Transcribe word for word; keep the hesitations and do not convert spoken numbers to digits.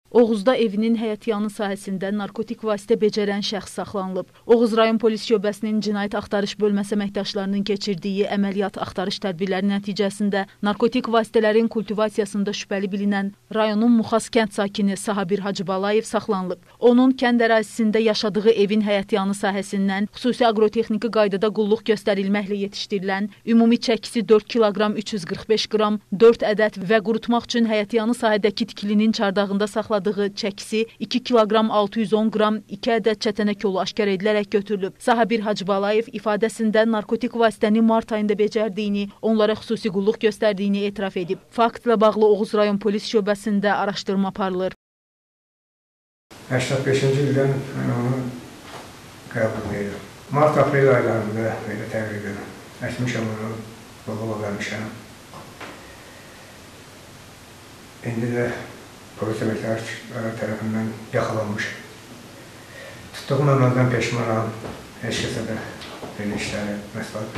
Oğuzda evinin həyətyanı sahəsində narkotik vasitə becərən şəxs saxlanılıb. Oğuz rayon polis şöbəsinin cinayət axtarış bölməsi əməkdaşlarının keçirdiyi əməliyyat axtarış tədbirləri nəticəsində narkotik vasitələrin kultivasiyasında şübhəli bilinən rayonun Muxas kənd sakini Sahabir Hacıbalayev saxlanılıb. Onun kənd ərazisində yaşadığı evin həyətyanı sahəsindən xüsusi aqrotexniki qaydada qulluq göstərilməklə yetişdirilən ümumi çəkisi dörd kiloqram üç yüz qırx beş qram, dörd ədəd və qurutmaq üçün həyətyanı sahədəki tikilinin çardağında saxlanılıb. Çəkisi iki kiloqram altı yüz on qram, iki ədəd çətənək yolu aşkar edilərək götürülüb. Sahabir Hacıbalayev ifadəsində narkotik vasitəni mart ayında becərdiyini, onlara xüsusi qulluq göstərdiyini etiraf edib. Faktla bağlı Oğuz rayon polis şöbəsində araşdırma aparılır. səksən beşinci ildən mən onu qəbul edirəm. Mart-aprel aylarında belə təqribən əkmişəm onu, qulluğa vermişəm. İndi də polis əməkdaşları tərəfindən yaxalanmış. Tutduğum əməldən peşmanam, heç kəsə də belə işləri məsləhət